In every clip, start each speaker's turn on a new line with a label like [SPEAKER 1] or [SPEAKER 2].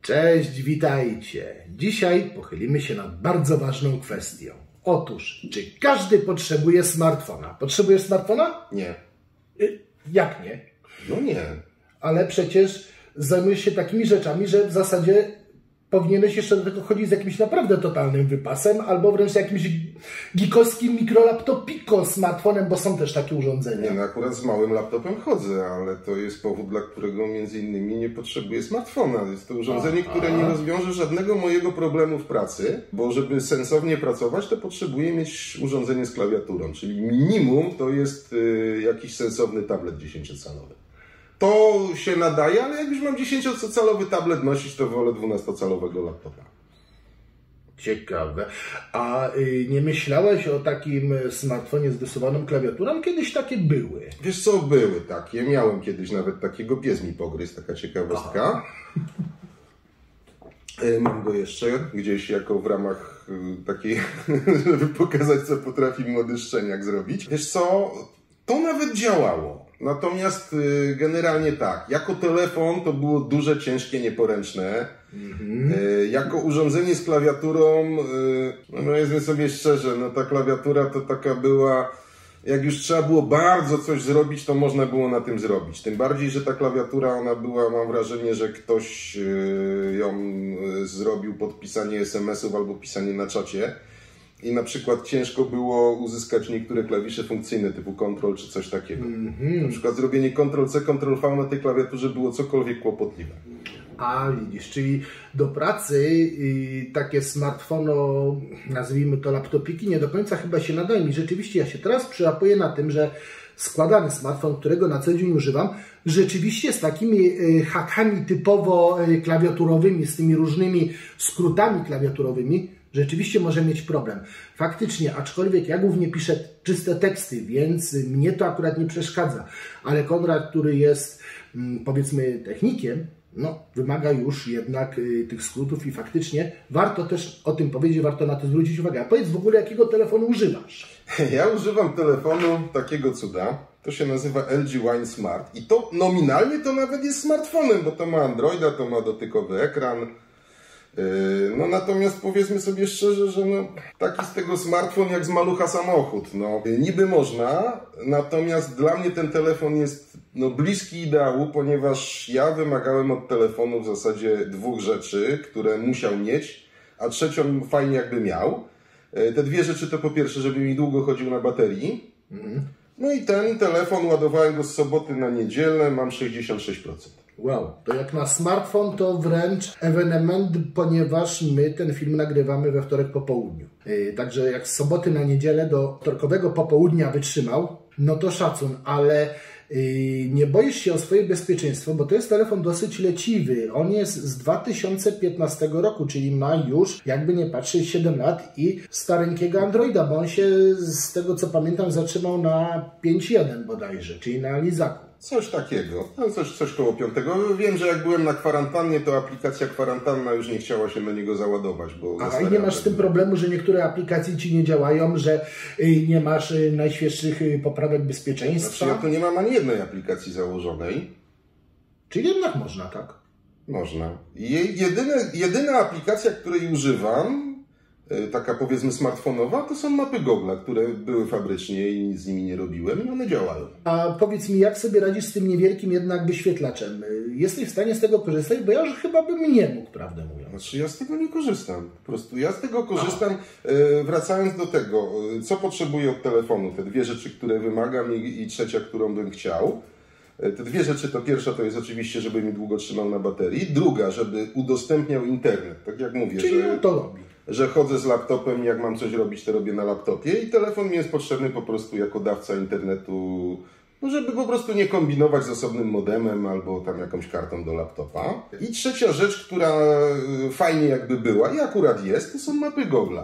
[SPEAKER 1] Cześć, witajcie. Dzisiaj pochylimy się nad bardzo ważną kwestią. Otóż, czy każdy potrzebuje smartfona? Potrzebujesz smartfona?
[SPEAKER 2] Nie.
[SPEAKER 1] Jak nie?
[SPEAKER 2] No nie.
[SPEAKER 1] Ale przecież zajmujesz się takimi rzeczami, że w zasadzie powinieneś jeszcze do tego chodzić z jakimś naprawdę totalnym wypasem, albo wręcz z jakimś geekowskim mikrolaptopiko smartfonem, bo są też takie urządzenia.
[SPEAKER 2] Nie, no akurat z małym laptopem chodzę, ale to jest powód, dla którego między innymi nie potrzebuję smartfona. Jest to urządzenie, które nie rozwiąże żadnego mojego problemu w pracy, bo żeby sensownie pracować, to potrzebuję mieć urządzenie z klawiaturą, czyli minimum to jest jakiś sensowny tablet 10-calowy. To się nadaje, ale jak już mam 10-calowy tablet nosić, to wolę 12-calowego laptopa.
[SPEAKER 1] Ciekawe. A nie myślałeś o takim smartfonie z wysuwaną klawiaturą? Kiedyś takie były.
[SPEAKER 2] Wiesz co, były takie. Miałem kiedyś nawet takiego, pies mi pogryzł, taka ciekawostka. Mam go jeszcze gdzieś jako w ramach takiej, żeby pokazać, co potrafi młody szczeniak zrobić. Wiesz co, to nawet działało. Natomiast generalnie tak, jako telefon to było duże, ciężkie, nieporęczne. Jako urządzenie z klawiaturą, no powiedzmy sobie szczerze, no ta klawiatura to taka była, jak już trzeba było bardzo coś zrobić, to można było na tym zrobić. Tym bardziej, że ta klawiatura, ona była, mam wrażenie, że ktoś ją zrobił pod pisanie SMS-ów albo pisanie na czacie. I na przykład ciężko było uzyskać niektóre klawisze funkcyjne typu Ctrl czy coś takiego. Na przykład zrobienie Ctrl-C, Ctrl-V na tej klawiaturze było cokolwiek kłopotliwe.
[SPEAKER 1] A widzisz, czyli do pracy takie smartfono, nazwijmy to laptopiki, nie do końca chyba się nadają. I rzeczywiście ja się teraz przyłapuję na tym, że składany smartfon, którego na co dzień używam, rzeczywiście z takimi hakami typowo klawiaturowymi, z tymi różnymi skrótami klawiaturowymi, rzeczywiście może mieć problem. Faktycznie, aczkolwiek ja głównie piszę czyste teksty, więc mnie to akurat nie przeszkadza. Ale Konrad, który jest powiedzmy technikiem, no wymaga już jednak tych skrótów i faktycznie warto też o tym powiedzieć, warto na to zwrócić uwagę. A powiedz w ogóle, jakiego telefonu używasz?
[SPEAKER 2] Ja używam telefonu takiego cuda. To się nazywa LG Wine Smart i to nominalnie to nawet jest smartfonem, bo to ma Androida, to ma dotykowy ekran. No natomiast powiedzmy sobie szczerze, że no, taki z tego smartfon jak z malucha samochód. No, niby można, natomiast dla mnie ten telefon jest no, bliski ideału, ponieważ ja wymagałem od telefonu w zasadzie dwóch rzeczy, które musiał mieć, a trzecią fajnie jakby miał. Te dwie rzeczy to po pierwsze, żeby mi długo chodził na baterii. No i ten telefon ładowałem go z soboty na niedzielę, mam 66%.
[SPEAKER 1] Wow, to jak na smartfon to wręcz ewenement, ponieważ my ten film nagrywamy we wtorek po południu. Także jak z soboty na niedzielę do wtorkowego popołudnia wytrzymał, no to szacun, ale nie boisz się o swoje bezpieczeństwo, bo to jest telefon dosyć leciwy. On jest z 2015 roku, czyli ma już, jakby nie patrzeć, 7 lat i stareńkiego Androida, bo on się z tego co pamiętam zatrzymał na 5.1 bodajże, czyli na lizaku.
[SPEAKER 2] Coś takiego, no coś koło 5. Wiem, że jak byłem na kwarantannie, to aplikacja kwarantanna już nie chciała się na niego załadować. Bo
[SPEAKER 1] a i nie masz z tym problemu, że niektóre aplikacje ci nie działają, że nie masz najświeższych poprawek bezpieczeństwa?
[SPEAKER 2] Znaczy, ja tu nie mam ani jednej aplikacji założonej.
[SPEAKER 1] Czyli jednak można, tak?
[SPEAKER 2] Można. Jedyna aplikacja, której używam, taka powiedzmy smartfonowa, to są mapy Google'a, które były fabrycznie i nic z nimi nie robiłem i one działają.
[SPEAKER 1] A powiedz mi, jak sobie radzisz z tym niewielkim jednak wyświetlaczem? Jesteś w stanie z tego korzystać? Bo ja już chyba bym nie mógł, prawdę mówiąc.
[SPEAKER 2] Znaczy ja z tego nie korzystam. Po prostu ja z tego korzystam, wracając do tego, co potrzebuję od telefonu. Te dwie rzeczy, które wymagam i trzecia, którą bym chciał. Te dwie rzeczy, to pierwsza to jest oczywiście, żeby mi długo trzymał na baterii. Druga, żeby udostępniał internet. Tak jak mówię,
[SPEAKER 1] czyli że to robi.
[SPEAKER 2] Że chodzę z laptopem i jak mam coś robić, to robię na laptopie i telefon mi jest potrzebny po prostu jako dawca internetu, no żeby po prostu nie kombinować z osobnym modemem albo tam jakąś kartą do laptopa. I trzecia rzecz, która fajnie jakby była i akurat jest, to są mapy Google'a.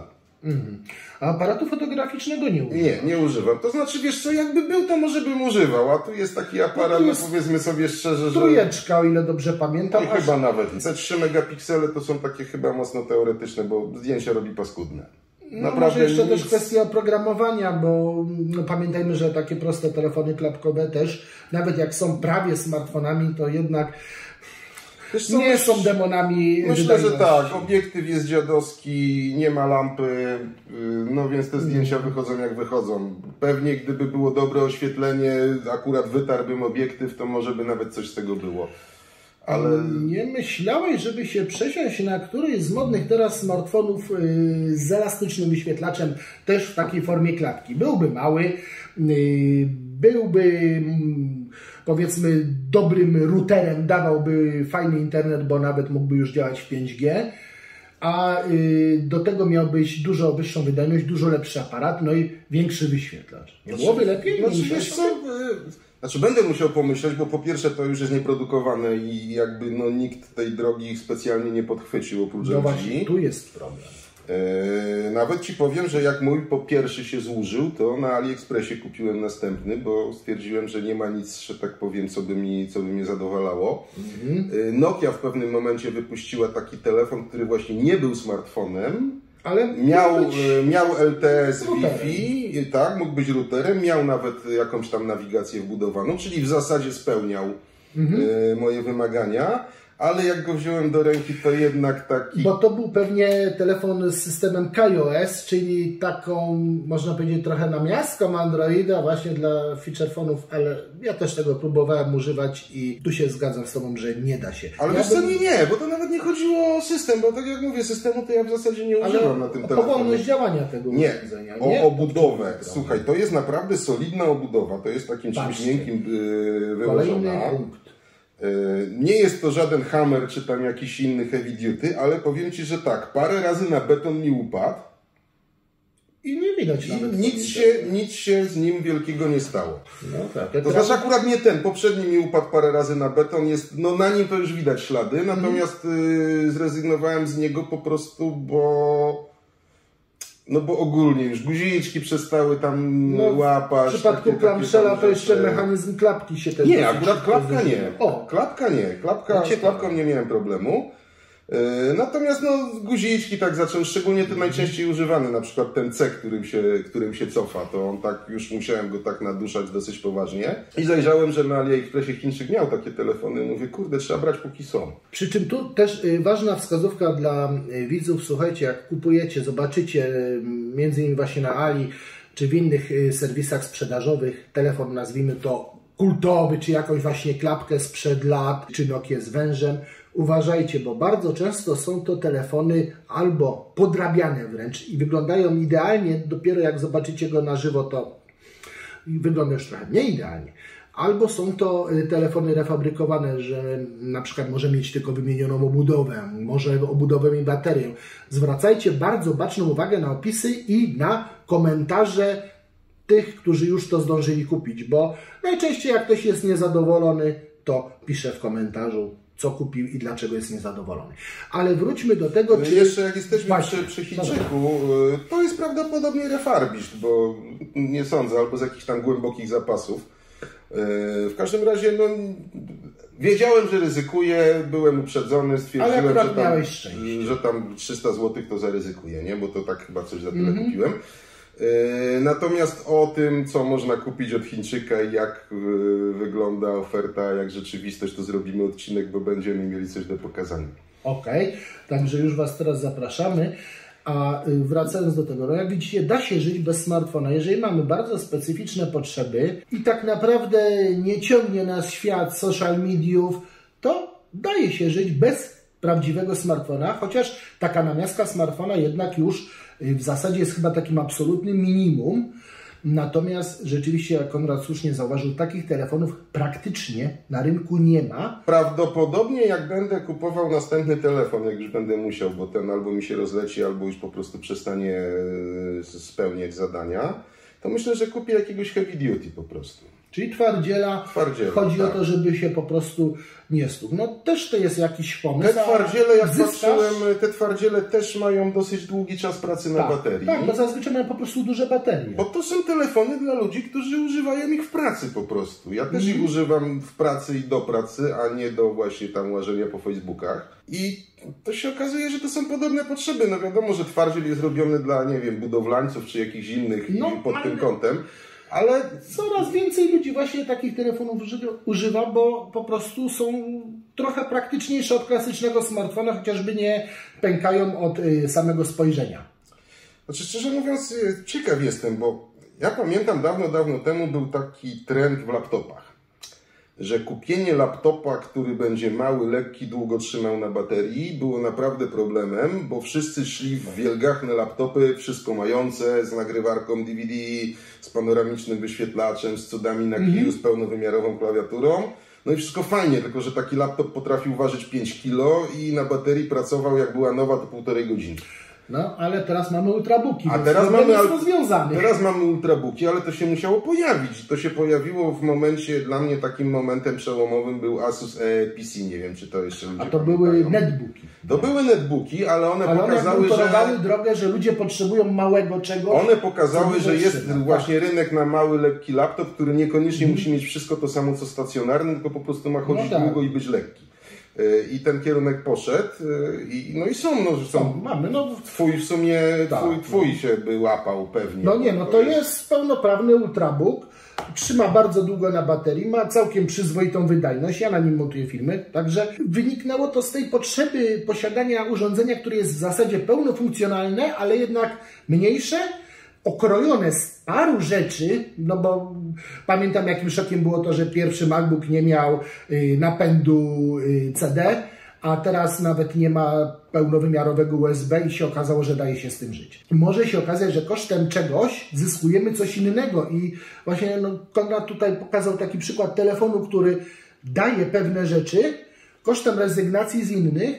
[SPEAKER 1] A aparatu fotograficznego nie używam?
[SPEAKER 2] Nie używam. To znaczy, wiesz co, jakby był, to może bym używał, a tu jest taki aparat, no powiedzmy sobie szczerze, że...
[SPEAKER 1] Trójeczka, o ile dobrze pamiętam.
[SPEAKER 2] I chyba nawet. Te 3 megapiksele to są takie chyba mocno teoretyczne, bo zdjęcia robi paskudne.
[SPEAKER 1] No może jeszcze też kwestia oprogramowania, bo no, pamiętajmy, że takie proste telefony klapkowe też, nawet jak są prawie smartfonami, to jednak nie są demonami.
[SPEAKER 2] Myślę, że tak. Obiektyw jest dziadowski, nie ma lampy, no więc te zdjęcia wychodzą jak wychodzą. Pewnie gdyby było dobre oświetlenie, akurat wytarłbym obiektyw, to może by nawet coś z tego było. Ale...
[SPEAKER 1] Nie myślałeś, żeby się przesiąść na któryś z modnych teraz smartfonów z elastycznym wyświetlaczem, też w takiej formie klapki. Byłby mały, byłby powiedzmy dobrym routerem, dawałby fajny internet, bo nawet mógłby już działać w 5G, a do tego miałbyś dużo wyższą wydajność, dużo lepszy aparat, no i większy wyświetlacz. Nie byłoby lepiej?
[SPEAKER 2] Znaczy będę musiał pomyśleć, bo po pierwsze to już jest nieprodukowane i jakby no, nikt tej drogi specjalnie nie podchwycił oprócz
[SPEAKER 1] No właśnie, tu jest problem.
[SPEAKER 2] Nawet Ci powiem, że jak mój po pierwszy się zużył, to na AliExpressie kupiłem następny, bo stwierdziłem, że nie ma nic, że tak powiem, co by mnie zadowalało. Nokia w pewnym momencie wypuściła taki telefon, który właśnie nie był smartfonem, ale miał LTE z Wi-Fi, tak, mógł być routerem, miał nawet jakąś tam nawigację wbudowaną, czyli w zasadzie spełniał moje wymagania. Ale jak go wziąłem do ręki, to jednak taki...
[SPEAKER 1] Bo to był pewnie telefon z systemem KaiOS, czyli taką, można powiedzieć, trochę namiastką Androida właśnie dla feature phone'ów, ale ja też tego próbowałem używać i tu się zgadzam z Tobą, że nie da się.
[SPEAKER 2] Ale wiesz co, nie, bo to nawet nie chodziło o system, bo tak jak mówię, systemu to ja w zasadzie nie używam na tym telefonie.
[SPEAKER 1] O powolność działania tego urządzenia.
[SPEAKER 2] O obudowę. Słuchaj, to jest naprawdę solidna obudowa, to jest takim czymś miękkim wyłożona. Nie jest to żaden Hammer czy tam jakiś inny heavy duty, ale powiem Ci, że tak, parę razy na beton mi upadł
[SPEAKER 1] i nie widać nawet.
[SPEAKER 2] Nic się z nim wielkiego nie stało.
[SPEAKER 1] No tak,
[SPEAKER 2] to znaczy akurat nie ten, poprzedni mi upadł parę razy na beton, no na nim to już widać ślady, natomiast zrezygnowałem z niego po prostu, bo ogólnie już guziczki przestały tam łapać.
[SPEAKER 1] W przypadku klamszela to jeszcze mechanizm klapki się też...
[SPEAKER 2] Nie, akurat klapka nie. Klapka nie. Z klapką nie miałem problemu. Natomiast guziczki tak zaczął, szczególnie te najczęściej używane, na przykład ten C, którym się cofa, to on tak, już musiałem go tak naduszać dosyć poważnie. I zajrzałem, że na AliExpressie Chińczyk miał takie telefony, mówię, kurde, trzeba brać póki są.
[SPEAKER 1] Przy czym tu też ważna wskazówka dla widzów, słuchajcie, jak kupujecie, zobaczycie między innymi właśnie na Ali, czy w innych serwisach sprzedażowych telefon, nazwijmy to kultowy, czy jakąś właśnie klapkę sprzed lat, czy Nokia z wężem. Uważajcie, bo bardzo często są to telefony albo podrabiane wręcz i wyglądają idealnie, dopiero jak zobaczycie go na żywo, to wygląda już trochę nieidealnie. Albo są to telefony refabrykowane, że na przykład może mieć tylko wymienioną obudowę, może obudowę i baterię. Zwracajcie bardzo baczną uwagę na opisy i na komentarze tych, którzy już to zdążyli kupić, bo najczęściej jak ktoś jest niezadowolony, to pisze w komentarzu, co kupił i dlaczego jest niezadowolony. Ale wróćmy do tego, czy...
[SPEAKER 2] Jeszcze jak jesteśmy przy Chińczyku, to jest prawdopodobnie refurbished, bo nie sądzę, albo z jakichś tam głębokich zapasów. W każdym razie, wiedziałem, że ryzykuję, byłem uprzedzony, stwierdziłem, że tam 300 zł to zaryzykuję, nie? Bo to tak chyba coś za tyle kupiłem. Natomiast o tym, co można kupić od Chińczyka i jak wygląda oferta, jak rzeczywistość, to zrobimy odcinek, bo będziemy mieli coś do pokazania.
[SPEAKER 1] Okej, także już Was teraz zapraszamy. A wracając do tego, jak widzicie, da się żyć bez smartfona. Jeżeli mamy bardzo specyficzne potrzeby i tak naprawdę nie ciągnie nas świat social mediów, to daje się żyć bez prawdziwego smartfona, chociaż taka namiastka smartfona jednak już w zasadzie jest chyba takim absolutnym minimum. Natomiast rzeczywiście, jak Konrad słusznie zauważył, takich telefonów praktycznie na rynku nie ma.
[SPEAKER 2] Prawdopodobnie jak będę kupował następny telefon, jak już będę musiał, bo ten albo mi się rozleci, albo już po prostu przestanie spełniać zadania, to myślę, że kupię jakiegoś heavy duty po prostu.
[SPEAKER 1] Czyli twardziela. Chodzi o to, żeby się po prostu nie stukł. No też to jest jakiś pomysł.
[SPEAKER 2] Te twardziele, jak patrzyłem, te twardziele też mają dosyć długi czas pracy na baterii.
[SPEAKER 1] Tak, bo zazwyczaj mają po prostu duże baterie.
[SPEAKER 2] Bo to są telefony dla ludzi, którzy używają ich w pracy po prostu. Ja też ich używam w pracy i do pracy, a nie do właśnie tam łażenia po Facebookach. I to się okazuje, że to są podobne potrzeby. No wiadomo, że twardziel jest robiony dla, nie wiem, budowlańców czy jakichś innych pod tym kątem. Ale
[SPEAKER 1] coraz więcej ludzi właśnie takich telefonów używa, bo po prostu są trochę praktyczniejsze od klasycznego smartfona, chociażby nie pękają od samego spojrzenia.
[SPEAKER 2] Znaczy, szczerze mówiąc, ciekaw jestem, bo ja pamiętam dawno temu był taki trend w laptopach, że kupienie laptopa, który będzie mały, lekki, długo trzymał na baterii, było naprawdę problemem, bo wszyscy szli w wielgachne laptopy, wszystko mające, z nagrywarką DVD, z panoramicznym wyświetlaczem, z cudami na kiju, z pełnowymiarową klawiaturą. No i wszystko fajnie, tylko że taki laptop potrafił ważyć 5 kg i na baterii pracował, jak była nowa, to 1,5 godziny.
[SPEAKER 1] No, ale teraz mamy ultrabooki,
[SPEAKER 2] a teraz mamy
[SPEAKER 1] rozwiązany.
[SPEAKER 2] Teraz mamy ultrabooki, ale to się musiało pojawić. To się pojawiło w momencie, dla mnie takim momentem przełomowym był Asus PC, nie wiem, czy to jeszcze ludzie
[SPEAKER 1] A to były netbooki.
[SPEAKER 2] To były netbooki, ale one pokazały,
[SPEAKER 1] że drogę, że ludzie potrzebują małego czegoś.
[SPEAKER 2] One pokazały, że jest właśnie rynek na mały, lekki laptop, który niekoniecznie musi mieć wszystko to samo co stacjonarny, tylko po prostu ma chodzić długo i być lekki. I ten kierunek poszedł i są.
[SPEAKER 1] Mamy,
[SPEAKER 2] twój w sumie, twój się by łapał pewnie.
[SPEAKER 1] To jest pełnoprawny ultrabook, trzyma bardzo długo na baterii, ma całkiem przyzwoitą wydajność, ja na nim montuję filmy, także wyniknęło to z tej potrzeby posiadania urządzenia, które jest w zasadzie pełnofunkcjonalne, ale jednak mniejsze, okrojone z paru rzeczy, no bo pamiętam, jakim szokiem było to, że pierwszy MacBook nie miał napędu CD, a teraz nawet nie ma pełnowymiarowego USB i się okazało, że daje się z tym żyć. Może się okazać, że kosztem czegoś zyskujemy coś innego i właśnie Konrad tutaj pokazał taki przykład telefonu, który daje pewne rzeczy kosztem rezygnacji z innych,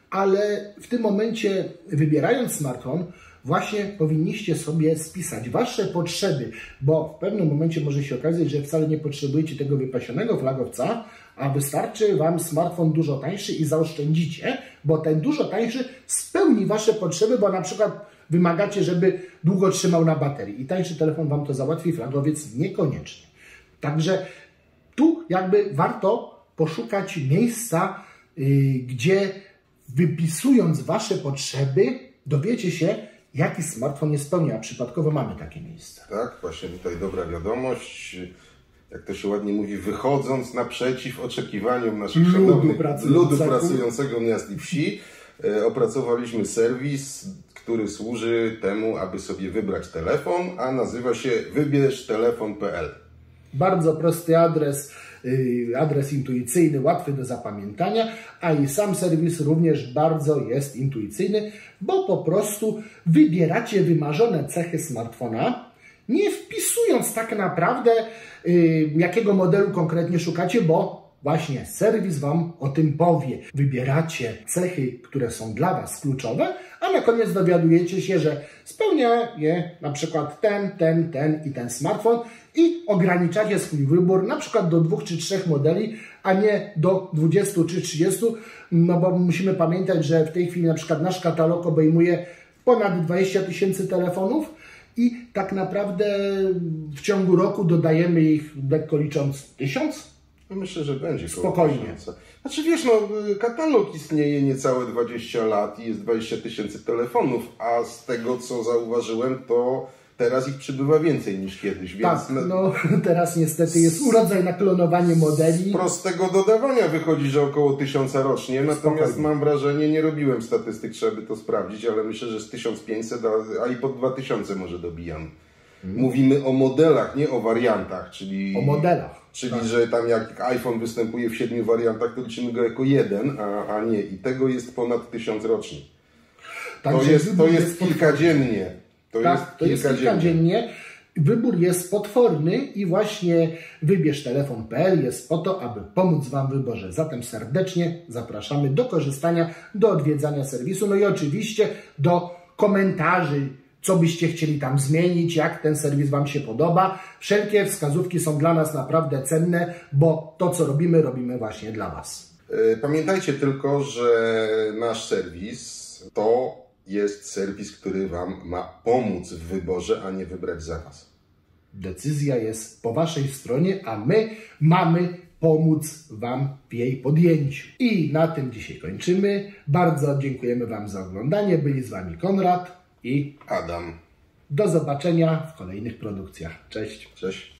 [SPEAKER 1] ale w tym momencie, wybierając smartfon, właśnie powinniście sobie spisać wasze potrzeby, bo w pewnym momencie może się okazać, że wcale nie potrzebujecie tego wypasionego flagowca, a wystarczy wam smartfon dużo tańszy i zaoszczędzicie, bo ten dużo tańszy spełni wasze potrzeby, bo na przykład wymagacie, żeby długo trzymał na baterii i tańszy telefon wam to załatwi, flagowiec niekoniecznie. Także tu jakby warto poszukać miejsca, gdzie wypisując wasze potrzeby dowiecie się, jaki smartfon nie spełnia, a przypadkowo mamy takie miejsce.
[SPEAKER 2] Tak, właśnie tutaj dobra wiadomość, jak to się ładnie mówi, wychodząc naprzeciw oczekiwaniom naszych szanownych ludu pracującego miast i wsi, opracowaliśmy serwis, który służy temu, aby sobie wybrać telefon, a nazywa się wybierztelefon.pl.
[SPEAKER 1] Bardzo prosty adres intuicyjny, łatwy do zapamiętania, a i sam serwis również bardzo jest intuicyjny, bo po prostu wybieracie wymarzone cechy smartfona, nie wpisując tak naprawdę jakiego modelu konkretnie szukacie, bo właśnie serwis wam o tym powie. Wybieracie cechy, które są dla was kluczowe, a na koniec dowiadujecie się, że spełnia je na przykład ten i ten smartfon i ograniczacie swój wybór na przykład do 2 czy 3 modeli, a nie do 20 czy 30, no bo musimy pamiętać, że w tej chwili na przykład nasz katalog obejmuje ponad 20 000 telefonów i tak naprawdę w ciągu roku dodajemy ich, lekko licząc, 1000?
[SPEAKER 2] Myślę, że będzie.
[SPEAKER 1] Spokojnie.
[SPEAKER 2] Znaczy wiesz, katalog istnieje niecałe 20 lat i jest 20 000 telefonów, a z tego co zauważyłem, to teraz ich przybywa więcej niż kiedyś. Więc
[SPEAKER 1] tak, teraz niestety jest urodzaj na klonowanie modeli.
[SPEAKER 2] Z prostego dodawania wychodzi, że około 1000 rocznie, natomiast mam wrażenie, nie robiłem statystyk, trzeba by to sprawdzić, ale myślę, że z 1500, a i pod 2000 może dobijam. Mówimy o modelach, nie o wariantach, czyli...
[SPEAKER 1] O modelach.
[SPEAKER 2] Czyli, że tam jak iPhone występuje w 7 wariantach, to liczymy go jako jeden, a nie. I tego jest ponad 1000 rocznie. To jest kilka dziennie.
[SPEAKER 1] To jest kilka dziennie. Wybór jest potworny i właśnie wybierztelefon.pl jest po to, aby pomóc wam w wyborze. Zatem serdecznie zapraszamy do korzystania, do odwiedzania serwisu, no i oczywiście do komentarzy, co byście chcieli tam zmienić, jak ten serwis wam się podoba. Wszelkie wskazówki są dla nas naprawdę cenne, bo to, co robimy, robimy właśnie dla was.
[SPEAKER 2] Pamiętajcie tylko, że nasz serwis to jest serwis, który wam ma pomóc w wyborze, a nie wybrać za was.
[SPEAKER 1] Decyzja jest po waszej stronie, a my mamy pomóc wam w jej podjęciu. I na tym dzisiaj kończymy. Bardzo dziękujemy wam za oglądanie. Byli z wami Konrad i
[SPEAKER 2] Adam.
[SPEAKER 1] Do zobaczenia w kolejnych produkcjach. Cześć.
[SPEAKER 2] Cześć.